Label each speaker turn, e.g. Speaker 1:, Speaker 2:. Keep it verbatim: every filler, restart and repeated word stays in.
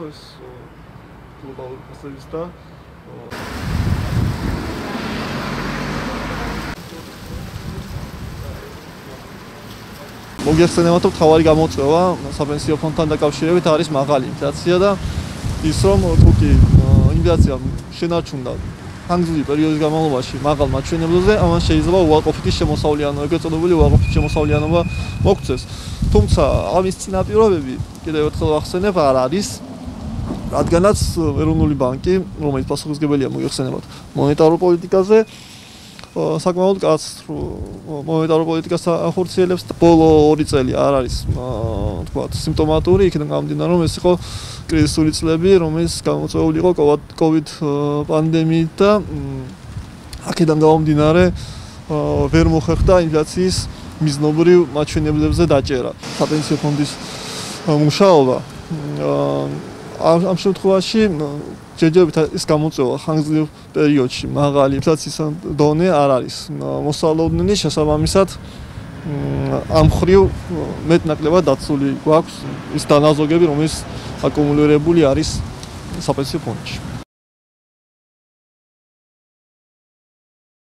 Speaker 1: ეს გლობალური ფასების და მოგეხსენებათ, რომ თავარი გამოწვევა საპენსიო ფონდთან დაკავშირებით არის მაღალი ინფლაცია და ის რომ თუკი ინფლაცია შენარჩუნდა ხანგრძლივი პერიოდის განმავლობაში მაღალ მაჩვენებლებზე, ამან შეიძლება უარყოფითი შემოსავლიანობა, ეგრეთ წოდებული უარყოფითი შემოსავლიანობა მოგვცეს. თუმცა ამის წინაპირობები კიდევ ერთხელ ვახსენებ არ არის, რადგანაც ეროვნული ბანკი, რომელიც პასუხისმგებელია მოგეხსენებათ მონეტარულ პოლიტიკაზე, საკმაოდ კაცრ მონეტარულ პოლიტიკას ახორციელებს და ბოლო ორი წელი არ არის თქვათ სიმპტომატური, იქიდან გამომდინარე რომ ეს იყო კრიზისული წლები, რომელიც გამოწვეული იყო COVID პანდემიით და აქედან გამომდინარე ვერ მოხერხდა ინფლაციის მიზნობრივ მაჩვენებლებზე დაჭერა. საპენსიო ფონდის მუშაობა ამ შემთხვევაში ჯერჯერობით ის გამოწვევა ხანგრძლივ პერიოდში მაღალი ინფლაციის დონე არ არის მოსალოდნელი, შესაბამისად ამ მხრივ მეტნაკლებად დაცული გვაქვს ის დანაზოგები, რომელიც აკუმულირებული არის საპენსიო ფონდში.